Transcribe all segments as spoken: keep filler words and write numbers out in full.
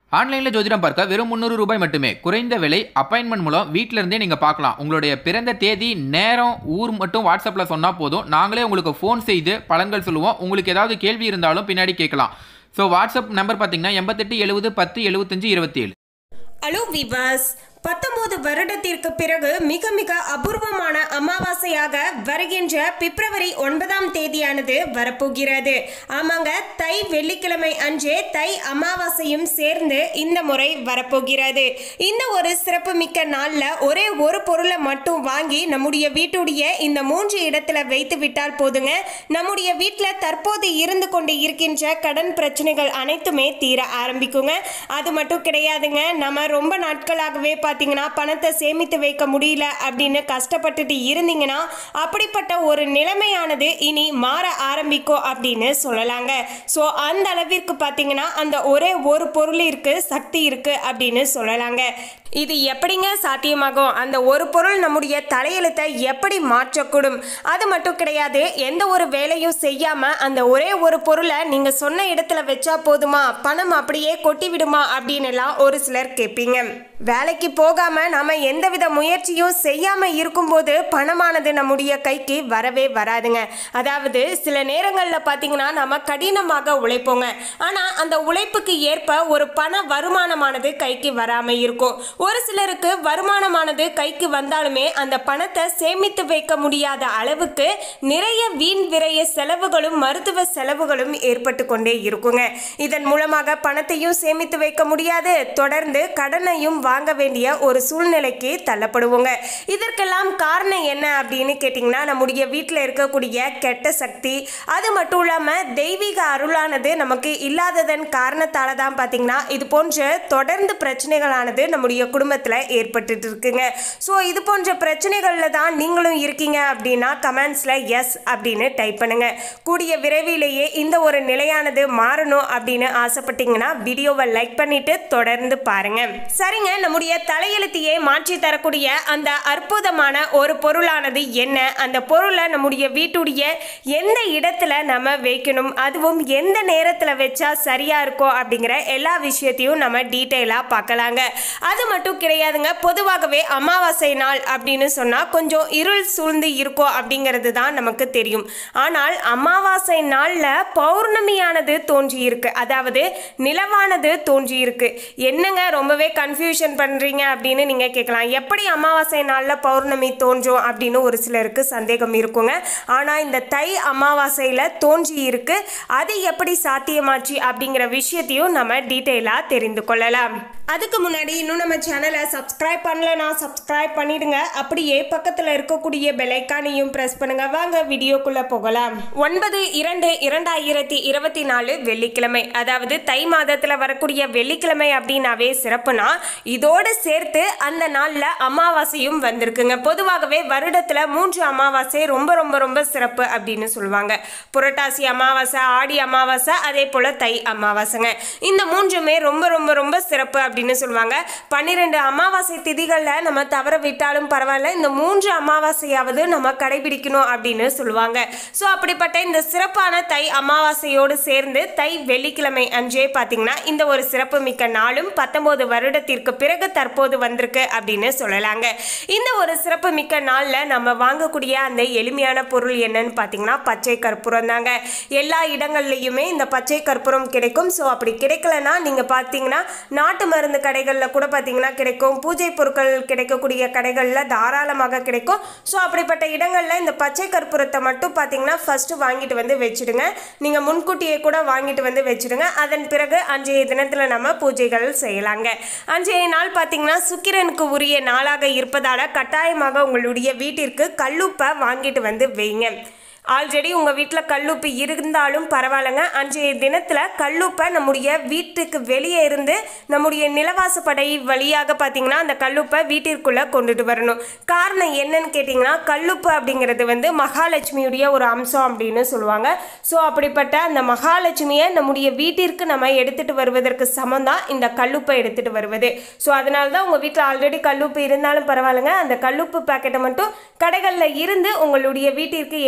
ஆன்லைனில் ஜோதிடம் பார்க்க வெறும் முந்நூறு ரூபாய் மட்டுமே. குறைந்த விலை. அப்பாயின்மெண்ட் மூலம் வீட்டில இருந்தே நீங்க பார்க்கலாம். உங்களுடைய பிறந்த தேதி, நேரம், ஊர் மட்டும் வாட்ஸ்அப்பில் சொன்னா போதும். நாங்களே உங்களுக்கு ஃபோன் செய்து பலன்கள் சொல்லுவோம். உங்களுக்கு ஏதாவது கேள்வி இருந்தாலும் பின்னாடி கேட்கலாம். ஸோ வாட்ஸ்அப் நம்பர் பார்த்தீங்கன்னா எண்பத்தெட்டு எழுபது பத்து எழுபத்தஞ்சு இருபத்தி ஏழு. ஹலோ விவாஸ், பத்தொன்பது வருடத்திற்கு பிறகு மிக மிக அபூர்வமான அமாவாசையாக வருகின்ற பிப்ரவரி ஒன்பதாம் தேதியானது வரப்போகிறது. ஆமாங்க, தை வெள்ளிக்கிழமை அன்றே தை அமாவாசையும் சேர்ந்து இந்த முறை வரப்போகிறது. இந்த ஒரு சிறப்பு மிக்க நாளில் ஒரே ஒரு பொருளை மட்டும் வாங்கி நம்முடைய வீட்டுடைய இந்த மூன்று இடத்துல வைத்து விட்டால் போதுங்க, நம்முடைய வீட்டில் தற்போது இருந்து கொண்டு இருக்கின்ற கடன் பிரச்சனைகள் அனைத்துமே தீர ஆரம்பிக்குங்க. அது மட்டும் கிடையாதுங்க, நம்ம ரொம்ப நாட்களாகவே பார்த்தீங்கன்னா பணத்தை சேமித்து வைக்க முடியல அப்படின்னு கஷ்டப்பட்டுட்டு இருந்தீங்கன்னா அப்படிப்பட்ட ஒரு நிலைமையானது இனி மாற ஆரம்பிக்கும் அப்படின்னு சொல்லலாங்க. ஸோ அந்த அளவிற்கு பார்த்தீங்கன்னா அந்த ஒரே ஒரு பொருளிற்கு சக்தி இருக்கு அப்படின்னு சொல்லலாங்க. இது எப்படிங்க சாத்தியமாகும்? அந்த ஒரு பொருள் நம்முடைய தலையெழுத்தை எப்படி மாற்றக்கூடும்? அது மட்டும் கிடையாது, எந்த ஒரு வேலையும் செய்யாம அந்த ஒரே ஒரு பொருளை நீங்க சொன்ன இடத்துல வச்சா போதுமா, பணம் அப்படியே கொட்டி விடுமா அப்படின்னு எல்லாம் ஒரு சிலர் கேட்பீங்க. வேலைக்கு போகாம நாம எந்தவித முயற்சியும் செய்யாம இருக்கும்போது பணமானது நம்முடைய கைக்கு வரவே வராதுங்க. அதாவது சில நேரங்களில் பார்த்தீங்கன்னா நம்ம கடினமாக உழைப்போங்க, ஆனா அந்த உழைப்புக்கு ஏற்ப ஒரு பண வருமானமானது கைக்கு வராம இருக்கும். ஒரு சிலருக்கு வருமானமானது கைக்கு வந்தாலுமே அந்த பணத்தை சேமித்து வைக்க முடியாத அளவுக்கு நிறைய வீண் விரைய செலவுகளும் மருத்துவ செலவுகளும் ஏற்பட்டு கொண்டே இருக்குங்க. இதன் மூலமாக பணத்தையும் சேமித்து வைக்க முடியாது, தொடர்ந்து கடனையும் வாங்க வேண்டிய ஒரு சூழ்நிலைக்கு தள்ளப்படுவோங்க. இதற்கெல்லாம் காரணம் என்ன அப்படின்னு கேட்டிங்கன்னா, நம்முடைய வீட்டில் இருக்கக்கூடிய கெட்ட சக்தி, அது மட்டும் இல்லாமல் தெய்வீக அருளானது நமக்கு இல்லாததன் காரணத்தால தான் பார்த்தீங்கன்னா இது போன்ற தொடர்ந்து பிரச்சனைகளானது நம்முடைய குடும்பத்தில் ஏற்பட்டு இருக்குங்க. ஸோ இது போன்ற பிரச்சனைகளில் தான் நீங்களும் இருக்கீங்க அப்படின்னா கமெண்ட்ஸில் எஸ் அப்படின்னு டைப் பண்ணுங்க. கூடிய விரைவிலேயே இந்த ஒரு நிலையானது மாறணும் அப்படின்னு ஆசைப்பட்டீங்கன்னா வீடியோவை லைக் பண்ணிட்டு தொடர்ந்து பாருங்க. சரிங்க, நம்முடைய தலையெழுத்தையே மாற்றி தரக்கூடிய அந்த அற்புதமான ஒரு பொருளானது என்ன, அந்த பொருளை நம்முடைய வீட்டுடைய எந்த இடத்துல நம்ம வைக்கணும், அதுவும் எந்த நேரத்தில் வச்சா சரியா இருக்கும் அப்படிங்கிற எல்லா விஷயத்தையும் நம்ம டீட்டெயிலாக பார்க்கலாங்க. அது மட்டும் கிடையாதுங்க, பொதுவாகவே அமாவாசை நாள் அப்படின்னு சொன்னா கொஞ்சம் இருள் சூழ்ந்து இருக்கும் அப்படிங்கிறது தான் நமக்கு தெரியும். ஆனால் அமாவாசை நாள்ல பௌர்ணமியானது தோன்றி இருக்கு, அதாவது நிலவானது தோன்றி இருக்கு. என்னங்க ரொம்பவே கன்ஃபியூஷன் பண்றீங்க அப்படின்னு நீங்க கேட்கலாம். எப்படி அமாவாசை நாள்ல பௌர்ணமி தோன்றும் அப்படின்னு ஒரு சிலருக்கு சந்தேகம் இருக்குங்க. ஆனா இந்த தை அமாவாசையில தோன்றி இருக்கு, அது எப்படி சாத்தியமாச்சு அப்படிங்கிற விஷயத்தையும் நம்ம டீட்டெயிலா தெரிந்து கொள்ளலாம். அதுக்கு முன்னாடி இன்னும் நம்ம சேனலை சப்ஸ்கிரைப் பண்ணலனா சப்ஸ்கிரைப் பண்ணிடுங்க. அப்படியே பக்கத்தில் இருக்கக்கூடிய பெல் ஐக்கானையும் பிரஸ் பண்ணுங்க. வாங்க வீடியோக்குள்ள போகலாம். ஒன்பது இரண்டு இரண்டாயிரத்தி இருபத்தி நாலு வெள்ளிக்கிழமை, அதாவது தை மாதத்தில் வரக்கூடிய வெள்ளிக்கிழமை அப்படின்னாவே சிறப்புனா இதோடு சேர்த்து அந்த நாளில் அமாவாசையும் வந்திருக்குங்க. பொதுவாகவே வருடத்தில் மூன்று அமாவாசை ரொம்ப ரொம்ப ரொம்ப சிறப்பு அப்படின்னு சொல்லுவாங்க. புரட்டாசி அமாவாசை, ஆடி அமாவாசை, அதே போல தை அமாவாசைங்க. இந்த மூன்றுமே ரொம்ப ரொம்ப ரொம்ப சிறப்பு அப்படின்னு சொல்லுவாங்க. பன்னிரண்டு அமாவாசை திதிகளில் நம்ம தவற விட்டாலும் பரவாயில்ல, இந்த மூன்று அமாவாசையாவது நம்ம கடைபிடிக்கணும் அப்படின்னு சொல்லுவாங்க. ஸோ அப்படிப்பட்ட இந்த சிறப்பான தை அமாவாசையோடு சேர்ந்து தை வெள்ளிக்கிழமை அன்றே பார்த்தீங்கன்னா இந்த ஒரு சிறப்பு மிக்க நாளும் பத்தொன்பது வருடத்திற்கு பிறகு தற்போது வந்திருக்கு அப்படின்னு சொல்லலாங்க. இந்த ஒரு சிறப்பு மிக்க நாளில் நம்ம வாங்கக்கூடிய அந்த எளிமையான பொருள் என்னன்னு பார்த்தீங்கன்னா பச்சை கற்பூரம் தாங்க. எல்லா இடங்கள்லையுமே இந்த பச்சை கற்பூரம் கிடைக்கும். ஸோ அப்படி கிடைக்கலன்னா நீங்கள் பார்த்தீங்கன்னா நாட்டு மருந்து கடைகளில் கூட பார்த்தீங்கன்னா கிடைக்கும், பூஜை பொருட்கள் கிடைக்கக்கூடிய கடைகளில் தாராளமாக கிடைக்கும். ஸோ அப்படிப்பட்ட இடங்களில் இந்த பச்சை கற்பூரத்தை மட்டும் பார்த்தீங்கன்னா ஃபர்ஸ்ட் வாங்கிட்டு வந்து வச்சுடுங்க. நீங்கள் முன்கூட்டியே கூட வாங்கிட்டு வந்து வச்சுடுங்க. அதன் பிறகு அன்றைய தினத்தில் நம்ம பூஜைகள் செய்யலாங்க. அன்றைய நாள் பார்த்தீங்கன்னா சுக்கிரனுக்கு உரிய நாளாக இருப்பதால் கட்டாயமாக உங்களுடைய வீட்டிற்கு கல்லுப்பை வாங்கிட்டு வந்து வைங்க. ஆல்ரெடி உங்கள் வீட்டில் கல்லுப்பு இருந்தாலும் பரவாயில்லைங்க, அன்றைய தினத்தில் கல்லுப்பை நம்முடைய வீட்டுக்கு வெளியே இருந்து நம்முடைய நிலவாசப்படை வழியாக பார்த்தீங்கன்னா அந்த கல்லுப்பை வீட்டிற்குள்ளே கொண்டுட்டு வரணும். காரணம் என்னன்னு கேட்டிங்கன்னா, கல்லுப்பு அப்படிங்கிறது வந்து மகாலட்சுமியுடைய ஒரு அம்சம் அப்படின்னு சொல்லுவாங்க. ஸோ அப்படிப்பட்ட அந்த மகாலட்சுமியை நம்முடைய வீட்டிற்கு நம்ம எடுத்துகிட்டு வருவதற்கு சமம் தான் இந்த கல்லுப்பை எடுத்துகிட்டு வருவது. ஸோ அதனால தான் உங்கள் வீட்டில் ஆல்ரெடி கல்லுப்பு இருந்தாலும் பரவாயில்லைங்க, அந்த கல்லுப்பு பேக்கெட்டை மட்டும் கடைகளில் இருந்து உங்களுடைய வீட்டிற்கு எடுத்துகிட்டு வாங்க.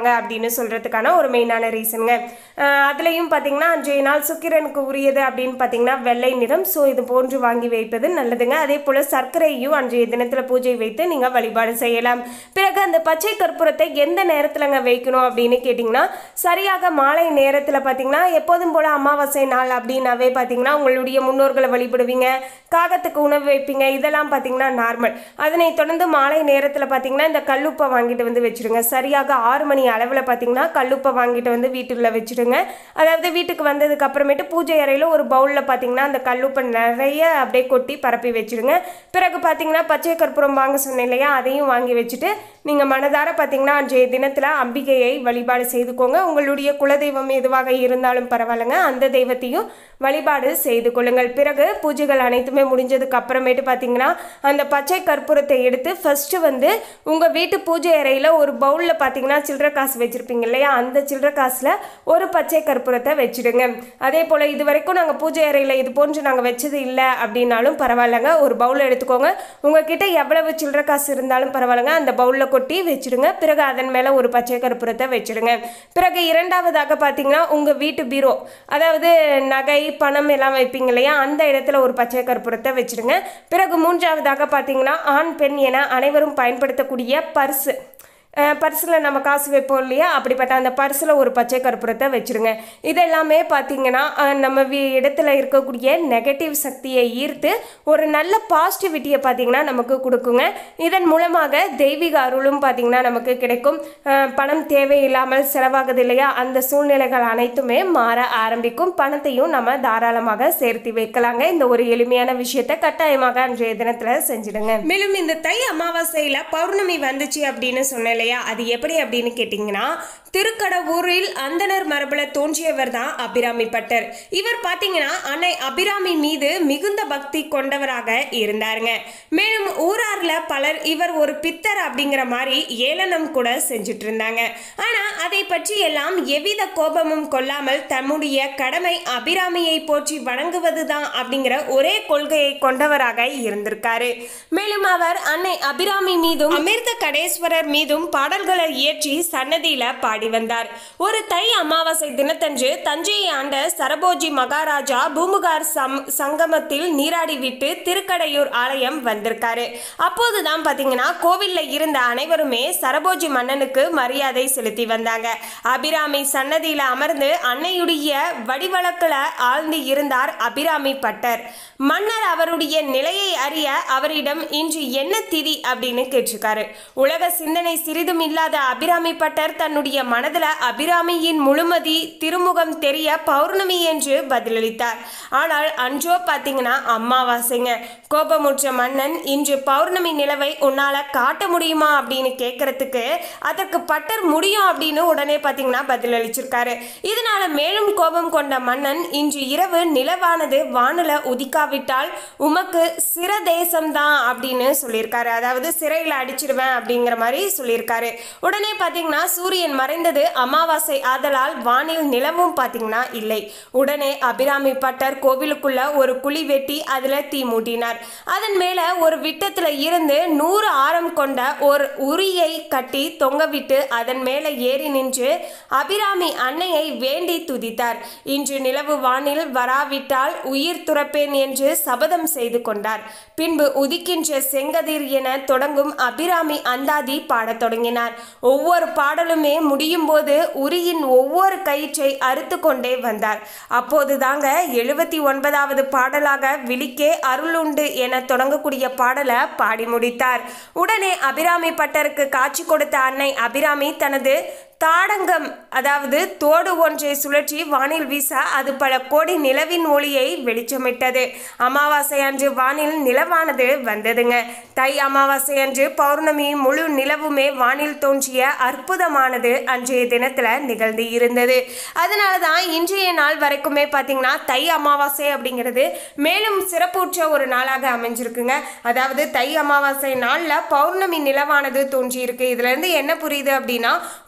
வழிபடுவாங்க அப்படின்னு சொல்கிறதுக்கான ஒரு மெயினான ரீசனுங்க. அதுலேயும் பார்த்திங்கன்னா அன்றைய நாள் சுக்கிரனுக்கு உரியது அப்படின்னு பார்த்திங்கன்னா வெள்ளை நிறம். ஸோ இது போன்று வாங்கி வைப்பது நல்லதுங்க. அதே போல் சர்க்கரையும் அன்றைய தினத்தில் பூஜை வைத்து நீங்கள் வழிபாடு செய்யலாம். பிறகு அந்த பச்சை கற்பூரத்தை எந்த நேரத்தில்ங்க வைக்கணும் அப்படின்னு கேட்டிங்கன்னா சரியாக மாலை நேரத்தில் பார்த்திங்கன்னா எப்போதும் போல் அமாவாசை நாள் அப்படின்னாவே பார்த்திங்கன்னா உங்களுடைய முன்னோர்களை வழிபடுவீங்க, காகத்துக்கு உணவு வைப்பீங்க, இதெல்லாம் பார்த்திங்கன்னா நார்மல். அதனை தொடர்ந்து மாலை நேரத்தில் பார்த்திங்கன்னா இந்த கல்லுப்பை வாங்கிட்டு வந்து வச்சுருங்க. சரியாக ஆறு மணி அளவில் பார்த்திங்கன்னா கல்லுப்பை வாங்கிட்டு வந்து வீட்டுக்குள்ளே வச்சுடுங்க. அதாவது வீட்டுக்கு வந்ததுக்கு அப்புறமேட்டு பூஜை அறையில் ஒரு பவுலில் பார்த்திங்கன்னா அந்த கல்லுப்பை நிறைய அப்படியே கொட்டி பரப்பி வச்சுடுங்க. பிறகு பார்த்திங்கன்னா பச்சை கற்பூரம் வாங்க சொன்னேன் இல்லையா, அதையும் வாங்கி வச்சுட்டு நீங்கள் மனதார பார்த்திங்கன்னா அன்றைய தினத்தில் அம்பிகையை வழிபாடு செய்துக்கோங்க. உங்களுடைய குலதெய்வம் எதுவாக இருந்தாலும் பரவாயில்லைங்க, அந்த தெய்வத்தையும் வழிபாடு செய்து கொள்ளுங்கள். பிறகு பூஜைகள் அனைத்துமே முடிஞ்சதுக்கு அப்புறமேட்டு பார்த்திங்கன்னா அந்த பச்சை கற்பூரத்தை எடுத்து ஃபஸ்ட்டு வந்து உங்கள் வீட்டு பூஜை அறையில் ஒரு பவுலில் பார்த்திங்கன்னா சில்லற காசு வச்சுருப்பீங்க இல்லையா, அந்த சில்லற காசில் ஒரு பச்சை கற்பூரத்தை வச்சுடுங்க. அதே போல் இது வரைக்கும் நாங்கள் பூஜை அறையில் இது போன்று நாங்கள் வச்சது இல்லை அப்படின்னாலும் பரவாயில்லைங்க, ஒரு பவுலில் எடுத்துக்கோங்க. உங்ககிட்ட எவ்வளவு சில்லற காசு இருந்தாலும் பரவாயில்லைங்க, அந்த பவுலில் கொட்டி வச்சுடுங்க. பிறகு அதன் மேலே ஒரு பச்சை கற்பூரத்தை வச்சுடுங்க. பிறகு இரண்டாவதாக பார்த்திங்கன்னா உங்கள் வீட்டு பீரோ, அதாவது நகை பணம் எல்லாம் வைப்பீங்க இல்லையா, அந்த இடத்துல ஒரு பச்சை கற்பூரத்தை வச்சுடுங்க. பிறகு மூன்றாவதாக பார்த்தீங்கன்னா ஆண் பெண் என அனைவரும் பயன்படுத்தக்கூடிய பர்ஸு, பர்ஸில் நம்ம காசு வைப்போம் இல்லையா, அப்படிப்பட்ட அந்த பர்ஸில் ஒரு பச்சை கற்பூரத்தை வச்சுருங்க. இதெல்லாமே பார்த்திங்கன்னா நம்ம வீ இடத்துல இருக்கக்கூடிய நெகட்டிவ் சக்தியை ஈர்த்து ஒரு நல்ல பாசிட்டிவிட்டியை பார்த்திங்கன்னா நமக்கு கொடுக்குங்க. இதன் மூலமாக தெய்வீக அருளும் பார்த்திங்கன்னா நமக்கு கிடைக்கும். பணம் தேவையில்லாமல் செலவாகுது இல்லையா, அந்த சூழ்நிலைகள் அனைத்துமே மாற ஆரம்பிக்கும். பணத்தையும் நம்ம தாராளமாக சேர்த்து வைக்கலாங்க. இந்த ஒரு எளிமையான விஷயத்தை கட்டாயமாக அன்றைய தினத்தில் செஞ்சிடுங்க. மேலும் இந்த தை அமாவாசையில் பௌர்ணமி வந்துச்சு அப்படின்னு சொன்னேன், அது எப்படி அப்படின்னு கேட்டீங்கன்னா திருக்கடவூரில் அந்தனர் மரபுல தோன்றியவர் தான் அபிராமி பட்டர். இவர் பாத்தீங்கன்னா அன்னை அபிராமி மீது மிகுந்த பக்தி கொண்டவராக இருந்தாருங்க. மேலும் ஊரார்ல பலர் இவர் ஒரு பித்தர் அப்படிங்கிற மாதிரி ஏளனம் கூட செஞ்சுட்டு இருந்தாங்க. ஆனா அதை பற்றி எல்லாம் எவ்வித கோபமும் கொள்ளாமல் தம்முடைய கடமை அபிராமியை போற்றி வணங்குவதுதான் அப்படிங்கிற ஒரே கொள்கையை கொண்டவராக இருந்திருக்காரு. மேலும் அவர் அன்னை அபிராமி மீதும் அமிர்த கடேஸ்வரர் மீதும் பாடல்களை இயற்றி சன்னதியில பாடி வந்தார். ஒரு தை அமாவாசை தினத்தன்று தஞ்சையை ஆண்ட சரபோஜி மகாராஜா பூமுகார் சங்கமத்தில் நீராடி விட்டு திருக்கடையூர் ஆலயம் வந்திருக்காரு. அப்போதுதான் பாத்தீங்கன்னா கோவில்ல இருந்த அனைவருமே சரபோஜி மன்னனுக்கு மரியாதை செலுத்தி வந்தாங்க. அபிராமி சன்னதியில அமர்ந்து அன்னையுடைய வடிவழக்குல ஆழ்ந்து இருந்தார் அபிராமி பட்டர். மன்னர் அவருடைய நிலையை அறிய அவரிடம் இன்று என்ன திதி அப்படின்னு கேட்டிருக்காரு. உலக சிந்தனை சிறிதும் இல்லாத அபிராமி பட்டர் தன்னுடைய மனதுல அபிராமியின் முழுமதி திருமுகம் தெரிய பௌர்ணமி என்று பதிலளித்தார். ஆனால் அன்றோ பாத்தீங்கன்னா அமாவாசைங்க. கோபமுற்ற மன்னன் இன்று பௌர்ணமி நிலவை உன்னால காட்ட முடியுமா அப்படின்னு கேட்கறதுக்கு அதற்கு பட்டர் முடியும் அப்படின்னு உடனே பாத்தீங்கன்னா பதிலளிச்சிருக்காரு. இதனால மேலும் கோபம் கொண்ட மன்னன் இன்று இரவு நிலவானது வானுல உதிக்காவிட்டால் உமக்கு சிற தேசம்தான் அப்படின்னு சொல்லியிருக்காரு. அதாவது சிறையில் அடிச்சிருவேன் அப்படிங்கிற மாதிரி சொல்லியிருக்காரு. உடனே பாத்தீங்கன்னா சூரியன் மறைந்தது அமாவாசை ஆதலால் வானில் நிலவும் பாத்தீங்கன்னா இல்லை. உடனே அபிராமி பட்டர் கோவிலுக்குள்ள ஒரு குழி வெட்டி அதுல தீ மூட்டினார். அதன் மேல ஒரு விட்டத்துல இருந்து நூறு ஆரம் கொண்ட ஒரு உரியை கட்டி தொங்கவிட்டு அதன் மேல ஏறி நின்று அபிராமி அன்னையை வேண்டி துதித்தார். இன்று நிலவு வானில் வராவிட்டால் உயிர் துறப்பேன் என்று சபதம் செய்து கொண்டார். பின்பு உதிக்கின்ற செங்கதிர் என தொடங்கும் அபிராமி அந்தாதி பாடத் தொடங்கினார். ஒவ்வொரு பாடலுமே முடியும் போது உரியின் ஒவ்வொரு கயிற்றை அறுத்து கொண்டே வந்தார். அப்போது தாங்க எழுபத்தி ஒன்பதாவது பாடலாக விழிக்கே அருளுண்டு என தொடங்கக்கூடிய பாடலை பாடி முடித்தார். உடனே அபிராமி பட்டருக்கு காட்சி கொடுத்த அன்னை அபிராமி தனது தாடங்கம் அதாவது தோடு ஒன்றை சுழற்றி வானில் வீச அது பல கோடி நிலவின் ஒளியை வெளிச்சமிட்டது. அமாவாசை அன்று வானில் நிலவானது வந்ததுங்க. தை அமாவாசை அன்று பௌர்ணமி முழு நிலவுமே வானில் தோன்றிய அற்புதமானது அன்றைய தினத்துல நிகழ்ந்து இருந்தது. அதனால தான் இன்றைய நாள் வரைக்குமே பார்த்தீங்கன்னா தை அமாவாசை அப்படிங்கிறது மேலும் சிறப்புற்ற ஒரு நாளாக அமைஞ்சிருக்குங்க. அதாவது தை அமாவாசை நாளில் பௌர்ணமி நிலவானது தோன்றி இருக்கு. இதுல இருந்து என்ன புரியுது அப்படின்னா உண்மையான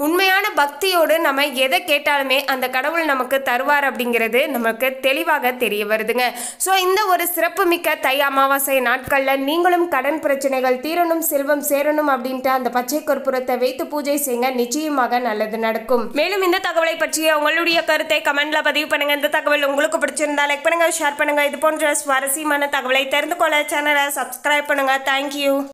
பக்தியோடு நம்ம எதை கேட்டாலுமே அந்த கடவுள் நமக்கு தருவார் அப்படிங்கிறது நமக்கு தெளிவாக தெரிய வருதுங்க. ஸோ இந்த ஒரு சிறப்பு மிக்க தை அமாவாசை நாட்களில் நீங்களும் கடன் பிரச்சனைகள் தீரணும், செல்வம் சேரணும் அப்படின்ட்டு அந்த பச்சை கற்பூரத்தை வைத்து பூஜை செய்யுங்க. நிச்சயமாக நல்லது நடக்கும். மேலும் இந்த தகவலை பற்றிய உங்களுடைய கருத்தை கமெண்ட்ல பதிவு பண்ணுங்க. இந்த தகவல் உங்களுக்கு பிடிச்சிருந்தா லைக் பண்ணுங்க, ஷேர் பண்ணுங்க. இது போன்ற சுவாரஸ்யமான தகவலை தெரிந்து கொள்ள சேனலை சப்ஸ்கிரைப் பண்ணுங்க. தேங்க்யூ.